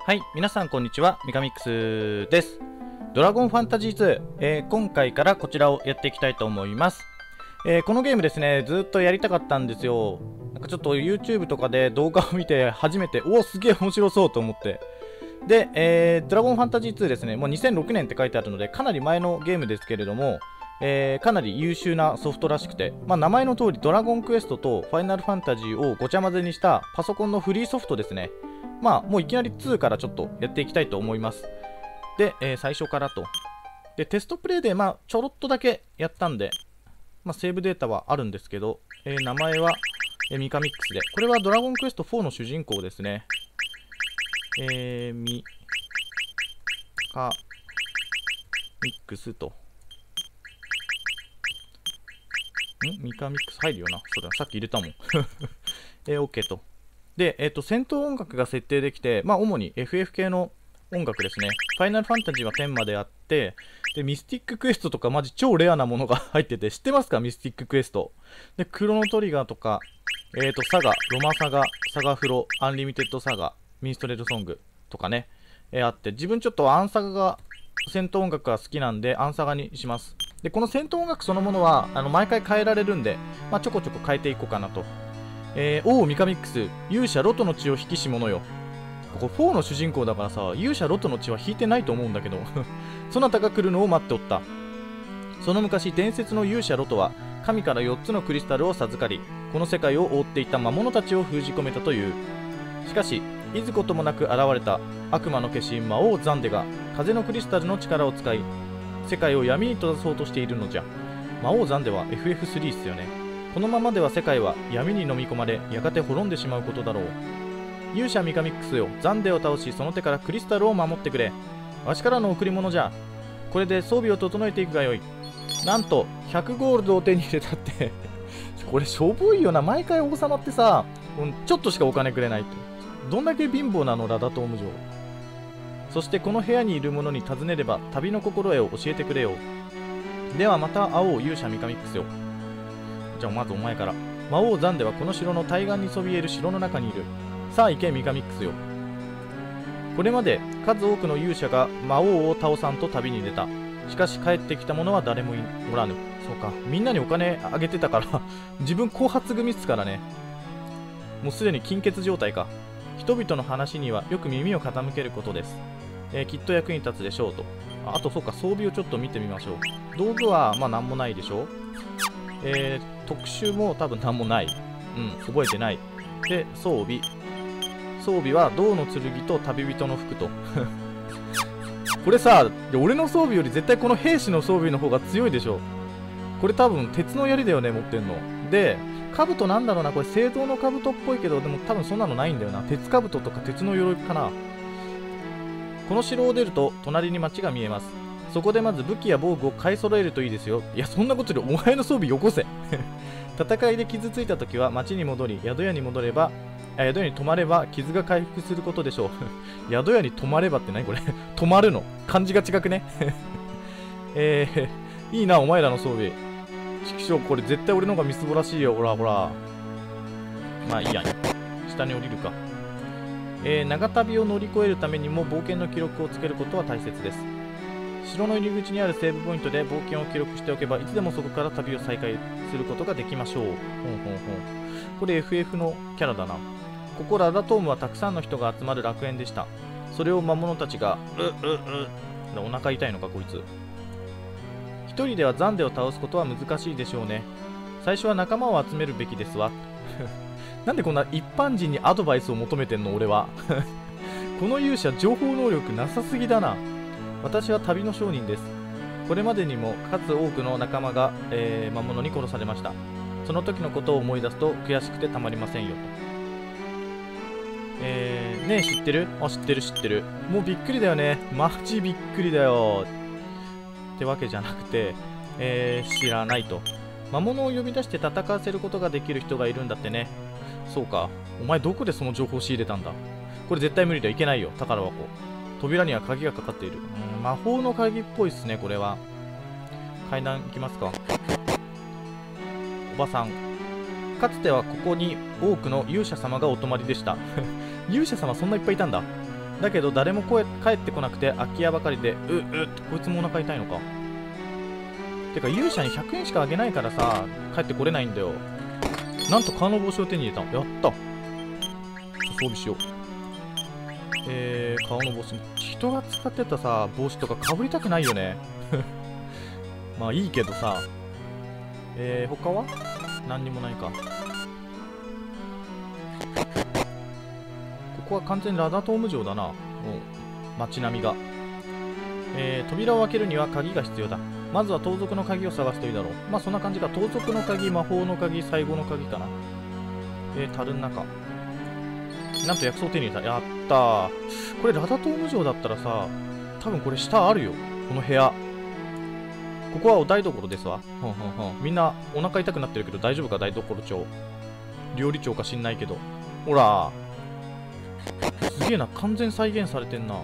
はい、皆さんこんにちは、ミカミックスです。ドラゴンファンタジー2、今回からこちらをやっていきたいと思います。このゲームですね、ずっとやりたかったんですよ。なんかちょっと YouTube とかで動画を見て初めて、おお、すげえ面白そうと思って。で、ドラゴンファンタジー2ですね、もう2006年って書いてあるので、かなり前のゲームですけれども、かなり優秀なソフトらしくて、名前の通りドラゴンクエストとファイナルファンタジーをごちゃ混ぜにしたパソコンのフリーソフトですね。もういきなり2からちょっとやっていきたいと思います。で、最初からと。で、テストプレイでちょろっとだけやったんで、セーブデータはあるんですけど、名前は、ミカミックスで、これはドラゴンクエスト4の主人公ですね。ミカミックスと。ミカミックス入るよな。そうだ、さっき入れたもん。OK と。で、戦闘音楽が設定できて、主に FF 系の音楽ですね。ファイナルファンタジーは10まであって、で、ミスティッククエストとかマジ超レアなものが入ってて、知ってますかミスティッククエスト。で、クロノトリガーとか、サガ、ロマサガ、サガフロ、アンリミテッドサガ、ミンストレルソングとかね、あって、自分ちょっとアンサガが、戦闘音楽が好きなんで、アンサガにします。で、この戦闘音楽そのものは、毎回変えられるんで、ちょこちょこ変えていこうかなと。おうミカミックス、勇者ロトの血を引きし者よ。ここ4の主人公だからさ、勇者ロトの血は引いてないと思うんだけどそなたが来るのを待っておった。その昔、伝説の勇者ロトは神から4つのクリスタルを授かり、この世界を覆っていた魔物たちを封じ込めたという。しかしいずこともなく現れた悪魔の化身魔王ザンデが風のクリスタルの力を使い、世界を闇に閉ざそうとしているのじゃ。魔王ザンデは FF3 っすよね。このままでは世界は闇に飲み込まれ、やがて滅んでしまうことだろう。勇者ミカミックスよ、ザンデを倒し、その手からクリスタルを守ってくれ。わしからの贈り物じゃ。これで装備を整えていくがよい。なんと100ゴールドを手に入れたってこれしょぼいよな。毎回王様ってさ、ちょっとしかお金くれないって。どんだけ貧乏なのラダトーム城。そしてこの部屋にいる者に尋ねれば旅の心得を教えてくれよ。ではまた会おう勇者ミカミックスよ。じゃあまずお前から。魔王ザンデはこの城の対岸にそびえる城の中にいる。さあ行けミカミックスよ。これまで数多くの勇者が魔王を倒さんと旅に出た。しかし帰ってきた者は誰もおらぬ。そうか、みんなにお金あげてたから自分後発組っすからね。もうすでに金欠状態か。人々の話にはよく耳を傾けることです。きっと役に立つでしょうと。あとそうか、装備をちょっと見てみましょう。道具はなんもないでしょ。特殊も多分なんもない。覚えてない。で、装備は銅の剣と旅人の服とこれさ、俺の装備より絶対この兵士の装備の方が強いでしょ。これ多分鉄の槍だよね、持ってんの。で、兜なんだろうな、これ青銅の兜っぽいけど、でも多分そんなのないんだよな。鉄兜とか鉄の鎧かな。この城を出ると隣に町が見えます。そこでまず武器や防具を買い揃えるといいですよ。いや、そんなことでお前の装備よこせ戦いで傷ついた時は町に戻り、宿屋に泊まれば傷が回復することでしょう宿屋に泊まればって何これ泊まるの漢字が違くねいいなお前らの装備。ちくしょう、これ絶対俺の方がみすぼらしいよ。ほらほら。いいや、下に降りるか。長旅を乗り越えるためにも冒険の記録をつけることは大切です。城の入り口にあるセーブポイントで冒険を記録しておけば、いつでもそこから旅を再開することができましょう。これ FF のキャラだな。ここラダトームはたくさんの人が集まる楽園でした。それを魔物たちがお腹痛いのかこいつ。一人ではザンデを倒すことは難しいでしょうね。最初は仲間を集めるべきですわなんでこんな一般人にアドバイスを求めてんの俺はこの勇者情報能力なさすぎだな。私は旅の商人です。これまでにも数多くの仲間が、魔物に殺されました。その時のことを思い出すと悔しくてたまりませんよと。ねえ知ってる？知ってる知ってる。もうびっくりだよね。マジびっくりだよ。ってわけじゃなくて、知らないと。魔物を呼び出して戦わせることができる人がいるんだってね。そうか。お前どこでその情報を仕入れたんだ？これ絶対無理だ。いけないよ。宝箱。扉には鍵がかかっている。魔法の鍵っぽいっすね、これは。階段行きますか。おばさん。かつてはここに多くの勇者様がお泊まりでした。勇者様そんないっぱいいたんだ。 だけど誰も帰ってこなくて空き家ばかりでこいつもお腹痛いのか。てか勇者に100円しかあげないからさ帰ってこれないんだよ。なんと革の帽子を手に入れた。やった。装備しよう。革の帽子。人が使ってたさ帽子とかかぶりたくないよね。まあいいけどさ。他は何にもないか。ここは完全にラダトーム城だな。街並みが。扉を開けるには鍵が必要だ。まずは盗賊の鍵を探すといいだろう。まあそんな感じか。盗賊の鍵、魔法の鍵、最後の鍵かな。樽の中。なんと薬草を手に入れた。やったー。これラダトーム城だったらさ、多分これ下あるよ。この部屋。ここはお台所ですわ。みんなお腹痛くなってるけど大丈夫か、台所長。料理長か知んないけど。ほらすげえな、完全再現されてんな。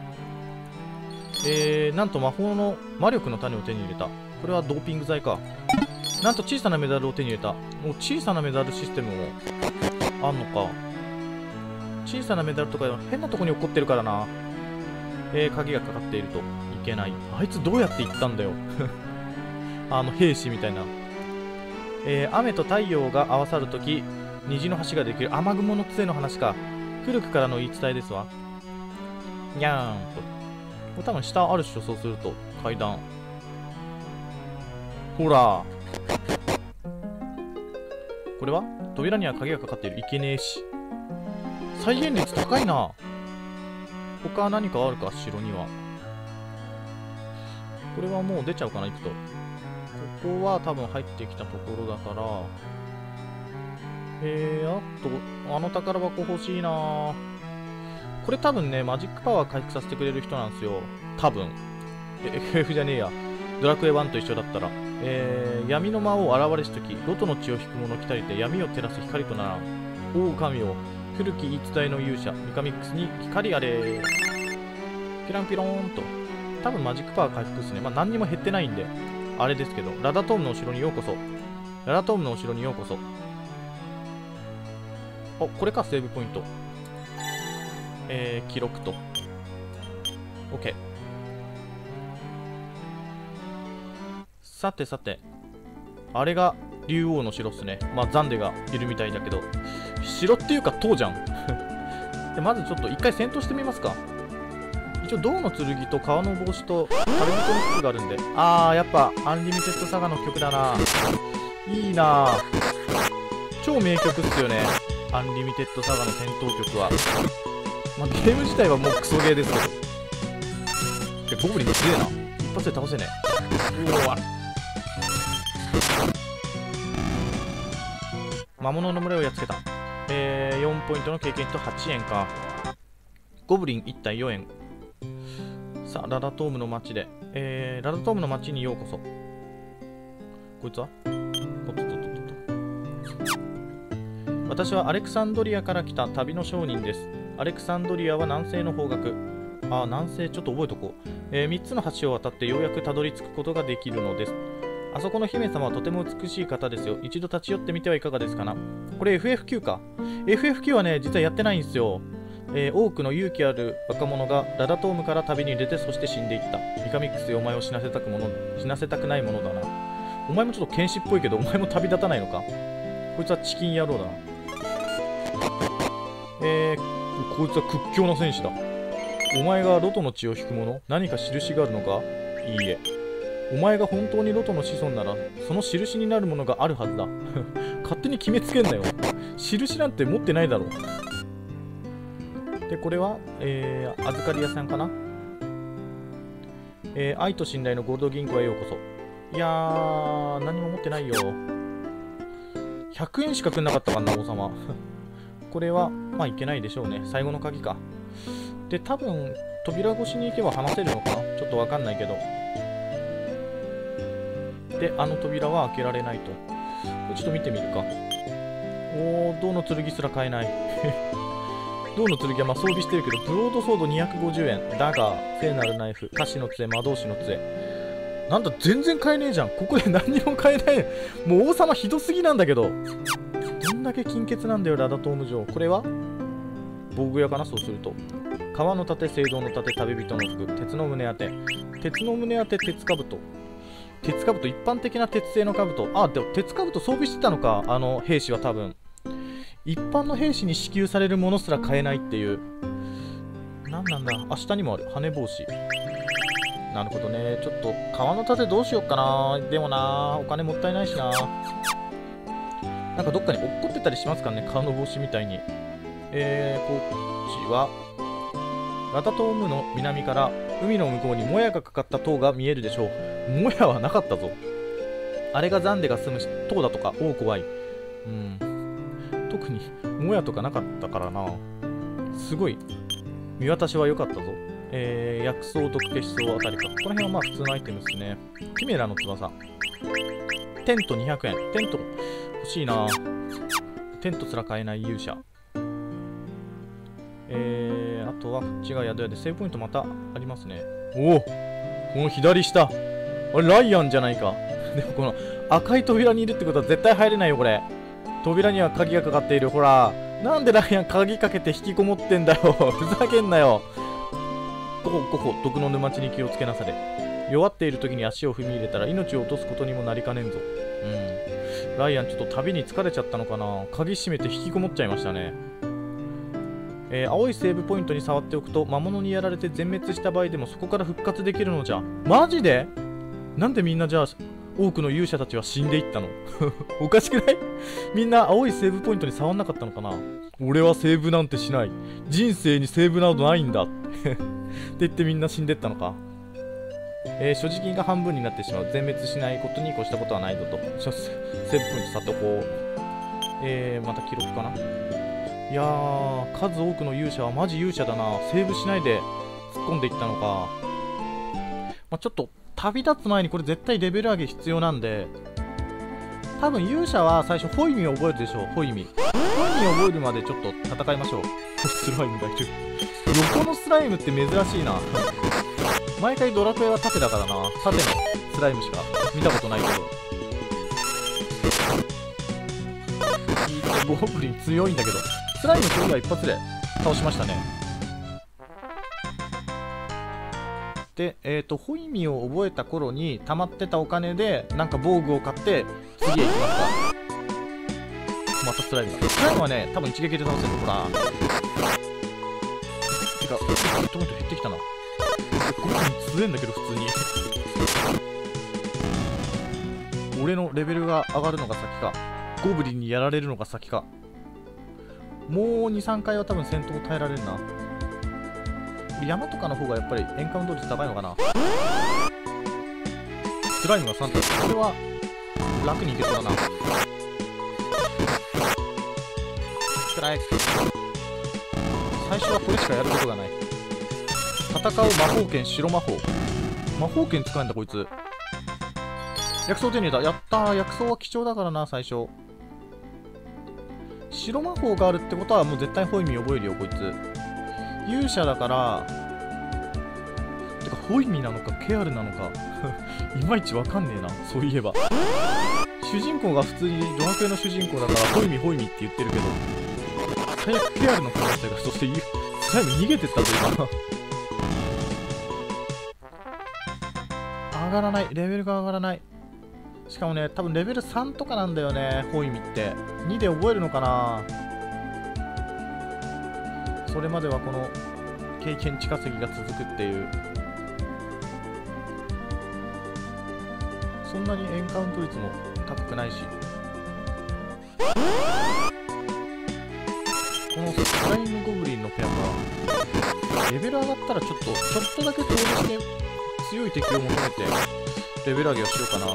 なんと魔法の魔力の種を手に入れた。これはドーピング剤か。なんと小さなメダルを手に入れた。もう小さなメダルシステムもあんのか。小さなメダルとか変なとこに起こってるからな。鍵がかかっているといけない。あいつどうやって行ったんだよ。兵士みたいな。雨と太陽が合わさるとき虹の橋ができる。雨雲の杖の話か。古くからの言い伝えですわ。にゃーんと。これ多分下あるっしょ、そうすると。階段。ほら。これは扉には鍵がかかっている。いけねえし。再現率高いな。他は何かあるか、城には。これはもう出ちゃうかな、行くと。ここは多分入ってきたところだから。あの宝箱欲しいな。これ多分ね、マジックパワー回復させてくれる人なんですよ。多分。FF じゃねえや。ドラクエ1と一緒だったら。闇の魔王現れしとき、ロトの血を引く者来たりて闇を照らす光とならん。おお神よ。古き言い伝えの勇者、ミカミックスに光あれ。ピランピローンと。多分マジックパワー回復ですね。まあ何にも減ってないんで。あれですけど。ラダトームのお城にようこそ。ラダトームのお城にようこそ。お、これか、セーブポイント。記録と。OK。さてさて。あれが竜王の城っすね。まあ、ザンデがいるみたいだけど。城っていうか、塔じゃん。で、まずちょっと一回戦闘してみますか。一応、銅の剣と革の帽子と、カルビトの服があるんで。やっぱ、アンリミテッドサガの曲だな。いいな。超名曲っすよね。アンリミテッドサガの戦闘曲は。まあ、ゲーム自体はもうクソゲーですけど。ゴブリン強えな。一発で倒せねえ。うわ。魔物の群れをやっつけた。4ポイントの経験と8円か。ゴブリン1体4円。さあ、ラダトームの町で。ラダトームの町にようこそ。こいつは私はアレクサンドリアから来た旅の商人です。アレクサンドリアは南西の方角。南西ちょっと覚えとこう。3つの橋を渡ってようやくたどり着くことができるのです。あそこの姫様はとても美しい方ですよ。一度立ち寄ってみてはいかがですかな。これ FF9 か。FF9 はね、実はやってないんですよ。多くの勇気ある若者がラダトームから旅に出て、そして死んでいった。ミカミックスよ、お前を死なせたくないものだな。お前もちょっと剣士っぽいけど、お前も旅立たないのか。こいつはチキン野郎だな。こいつは屈強な戦士だ。お前がロトの血を引くもの、何か印があるのか。いいえ。お前が本当にロトの子孫なら、その印になるものがあるはずだ。勝手に決めつけんなよ。印なんて持ってないだろう。で、これは、預かり屋さんかな。愛と信頼のゴールド銀行へようこそ。いやー、何も持ってないよ。100円しかくんなかったかな、王様。これは、まあいけないでしょうね。最後の鍵か。で、多分、扉越しに行けば話せるのかな。ちょっとわかんないけど。で、あの扉は開けられないと。これちょっと見てみるか。銅の剣すら買えない。銅の剣はまあ装備してるけど、ブロードソード250円。ダガー、聖なるナイフ、菓子の杖、魔導士の杖。なんだ、全然買えねえじゃん。ここで何にも買えない。もう王様ひどすぎなんだけど。どんだけ金欠なんだよ、ラダトーム城。これは防具屋かな、そうすると。 川の盾、聖堂の盾、旅人の服、鉄の胸当て。鉄の胸当て、鉄兜。鉄兜、一般的な鉄製の兜。あ、でも鉄兜装備してたのか、兵士は多分。一般の兵士に支給されるものすら買えないっていう。なんなんだ、明日にもある。羽帽子。なるほどね。ちょっと、川の盾どうしよっかな。でもな、お金もったいないしな。なんかどっかに落っこってたりしますからね、川の帽子みたいに。こっちは、ラタトームの南から海の向こうにもやがかかった塔が見えるでしょう。もやはなかったぞ。あれがザンデが住む塔だとか、怖い。特にもやとかなかったからな。すごい見渡しは良かったぞ。薬草、毒消し草あたりか。この辺はまあ普通のアイテムですね。キメラの翼。テント200円。テント欲しいな。テントすら買えない勇者。あとはこっちが宿屋でセーブポイントまたありますね。おお、この左下。あれ、ライアンじゃないか。でもこの赤い扉にいるってことは絶対入れないよ、これ。扉には鍵がかかっている。ほら。なんでライアン鍵かけて引きこもってんだよ。ふざけんなよ。ここ、毒の沼地に気をつけなされ。弱っている時に足を踏み入れたら命を落とすことにもなりかねんぞ。ライアンちょっと旅に疲れちゃったのかな。鍵閉めて引きこもっちゃいましたね。青いセーブポイントに触っておくと魔物にやられて全滅した場合でもそこから復活できるのじゃ。マジで？なんでみんなじゃあ多くの勇者たちは死んでいったの？おかしくない？みんな青いセーブポイントに触んなかったのかな。俺はセーブなんてしない。人生にセーブなどないんだ。って言ってみんな死んでったのか。所持金が半分になってしまう。全滅しないことに越したことはないぞと。セーブポイントさっとこう。また記録かな。いやー、数多くの勇者はマジ勇者だな。セーブしないで突っ込んでいったのか。ちょっと旅立つ前にこれ絶対レベル上げ必要なんで、多分勇者は最初ホイミを覚えるでしょう。ホイミを覚えるまでちょっと戦いましょう。スライムがいる。横のスライムって珍しいな。毎回ドラクエは縦だからな。縦のスライムしか見たことないけど。ゴブリン強いんだけど、スライムそれが一発で倒しましたね。で、ホイミを覚えた頃に溜まってたお金でなんか防具を買って次へ行きますか。またスライムだ。スライムはね、多分一撃で倒せるの。ほら。てか、ヒットポイント減ってきたな。ゴブリン強えんだけど、普通に。俺のレベルが上がるのが先か、ゴブリンにやられるのが先か。もう2、3回は多分戦闘耐えられるな。山とかの方がやっぱりエンカウント率高いのかな。スライムが3体。これは楽にいけそうだな。暗い。最初はこれしかやることがない。戦う魔法剣、白魔法。魔法剣使うんだこいつ。薬草手に入れた。やったー。薬草は貴重だからな、最初。白魔法があるってことはもう絶対ホイミ覚えるよ、こいつ。勇者だから、てかホイミなのかケアルなのかいまいちわかんねえな。そういえば主人公が普通にドラクエの主人公だからホイミって言ってるけど、最悪ケアルの可能性が。そしてスライム逃げてったというか上がらない。レベルが上がらない。しかもね、多分レベル3とかなんだよね、ホイミって。2で覚えるのかな。それまではこの経験値稼ぎが続くっていう。そんなにエンカウント率も高くないし、このスライムゴブリンのペアがレベル上がったらちょっとだけ遠出して強い敵を求めてレベル上げをしようかな。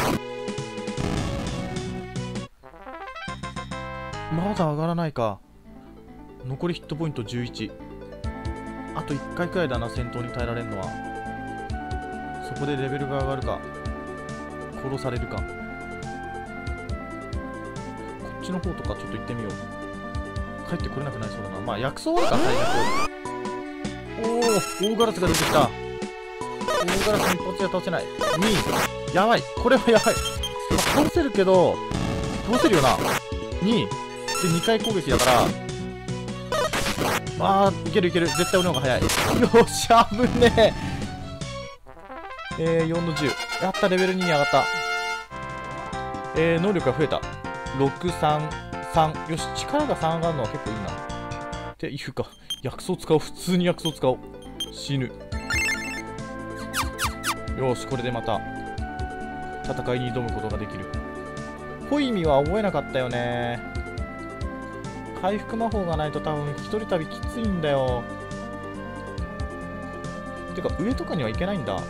まだ上がらないか。残りヒットポイント11。あと1回くらいだな、戦闘に耐えられるのは。そこでレベルが上がるか殺されるか。こっちの方とかちょっと行ってみよう。帰ってこれなくなりそうだな。まあ薬草あるか最悪。おお、大ガラスが出てきた。大ガラスに一発では倒せない。2、やばい。これはやばい。まあ、倒せるけど倒せるよな。2で2回攻撃だからあー、いけるいける。絶対俺の方が早い。よし、危ねえ。4の10。やった、レベル2に上がった。能力が増えた。6、3、3。よし、力が3上がるのは結構いいな。っていうか、薬草使おう。普通に薬草使おう。死ぬ。よし、これでまた、戦いに挑むことができる。ホイミは覚えなかったよね。回復魔法がないと多分一人旅きついんだよ。てか上とかには行けないんだ。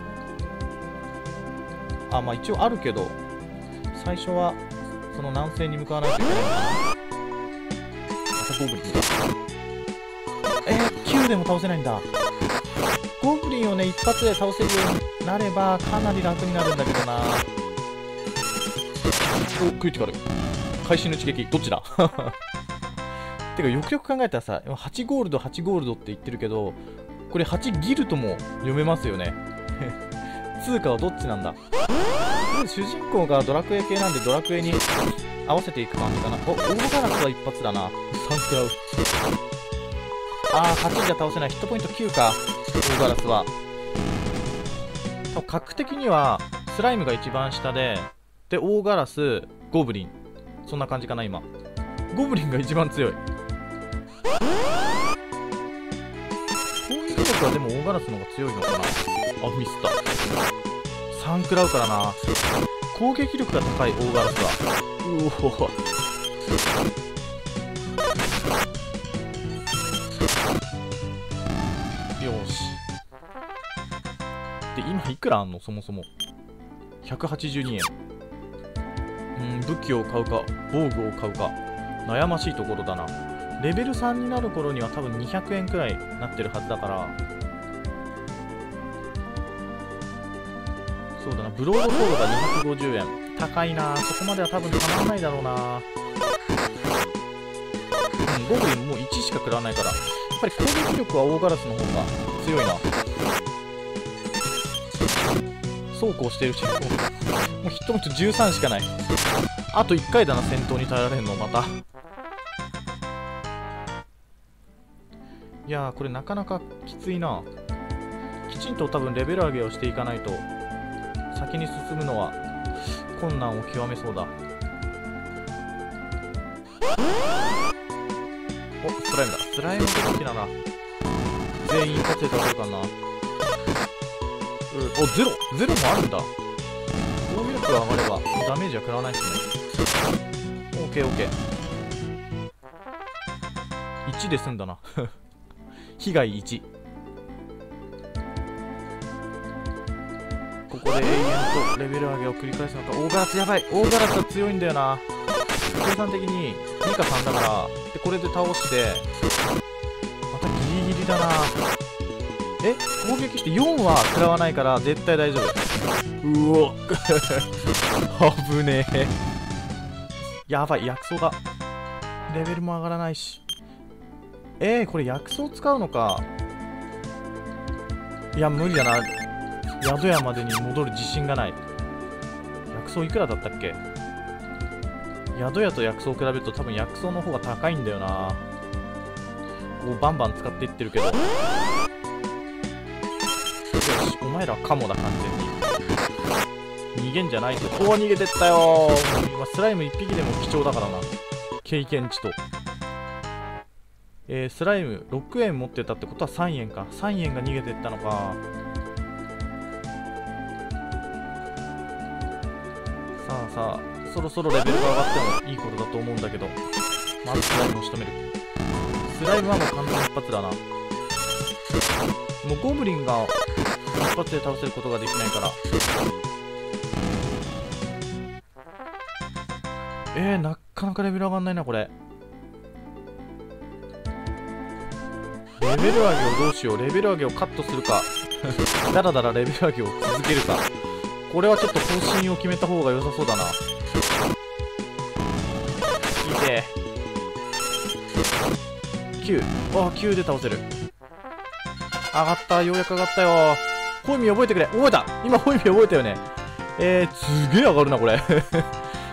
あ、まあ一応あるけど最初はその南西に向かわないといけないのかな。またゴブリンだ。9でも倒せないんだ。ゴブリンをね一発で倒せるようになればかなり楽になるんだけどな。お、クリティカル。会心の一撃どっちだてかよくよく考えたらさ、8ゴールド8ゴールドって言ってるけど、これ8ギルとも読めますよね通貨はどっちなんだ。主人公がドラクエ系なんでドラクエに合わせていく感じかな。お、オーガラスは一発だな。3食らう。あー、8じゃ倒せない。ヒットポイント9か。オーガラスは格的にはスライムが一番下で、でオーガラス、ゴブリン、そんな感じかな。今ゴブリンが一番強い。攻撃力はでも大ガラスの方が強いのかな。あ、ミスった。3食らうからな。攻撃力が高い大ガラスは。うおよし。で今いくらあんのそもそも。182円。武器を買うか防具を買うか悩ましいところだな。レベル3になる頃には多分200円くらいなってるはずだから。そうだな、ブロードソードが250円。高いな。そこまでは多分たまらないだろうな。ゴブリンもう1しか食らわないから、やっぱり攻撃力は大ガラスの方が強いな。そうこうしてるうちにもうヒットポイント13しかない。あと1回だな、戦闘に耐えられるのまた。いやー、これなかなかきついな。きちんと多分レベル上げをしていかないと先に進むのは困難を極めそうだ。お、スライムだ。スライムの時なら全員一発で倒せるかな。お、ゼロもあるんだ。防御力が上がればダメージは食らわないですね。オッケーオッケー。1で済んだな被害1。ここで永遠とレベル上げを繰り返すのか。オーガラスやばい。オーガラスは強いんだよな。計算的に2か3だから。でこれで倒してまたギリギリだな。攻撃して4は食らわないから絶対大丈夫。うお危ねえ。やばい、薬草だ。レベルも上がらないし。これ薬草使うのか。いや無理だな。宿屋までに戻る自信がない。薬草いくらだったっけ。宿屋と薬草を比べると多分薬草の方が高いんだよな。こうバンバン使っていってるけど。よし、お前らカモだ。完全に逃げんじゃないぞ。おお、逃げてったよー。今スライム1匹でも貴重だからな、経験値と。スライム6円持ってたってことは3円か。3円が逃げてったのか。さあさあ、そろそろレベルが上がってもいいことだと思うんだけど、まずスライムを仕留める。スライムはもう完全一発だな。もうゴブリンが一発で倒せることができないから。なかなかレベル上がんないなこれ。レベル上げをどうしよう。レベル上げをカットするかだらだらレベル上げを続けるか。これはちょっと方針を決めた方が良さそうだな。いいね。9。あ、9で倒せる。上がった。ようやく上がったよ。ホイミ覚えてくれ。覚えた。今ホイミ覚えたよね。すげえ上がるなこれ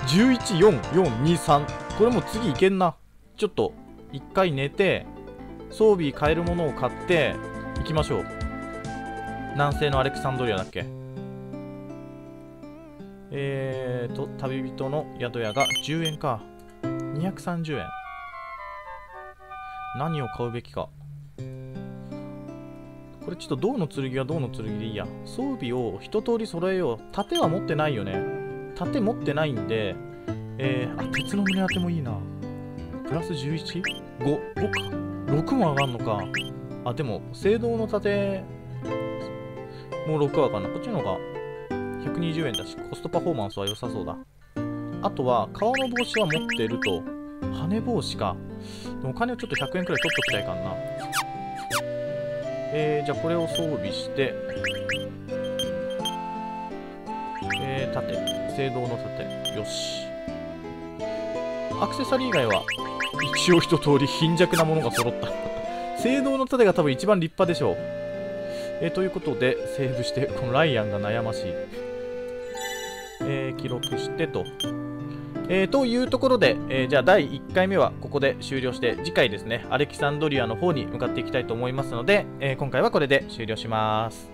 11、4、4、2、3。これもう次いけんな。ちょっと一回寝て装備買えるものを買って行きましょう。南西のアレクサンドリアだっけ。旅人の宿屋が10円か。230円。何を買うべきか。これちょっと銅の剣は銅の剣でいいや。装備を一通り揃えよう。盾は持ってないよね。盾持ってないんで、鉄の胸当てもいいな。プラス 11？5、5か。6も上がんのか。あ、でも、青銅の盾、もう6は上がんな。こっちの方が120円だし、コストパフォーマンスは良さそうだ。あとは、革の帽子は持ってると。羽帽子か。お金をちょっと100円くらい取っときたいかな。じゃあこれを装備して、盾。青銅の盾。よし。アクセサリー以外は、一応一通り貧弱なものが揃った。青銅の盾が多分一番立派でしょう。ということで、セーブして、このライアンが悩ましい。記録してと。というところで、じゃあ第1回目はここで終了して、次回ですね、アレキサンドリアの方に向かっていきたいと思いますので、今回はこれで終了します。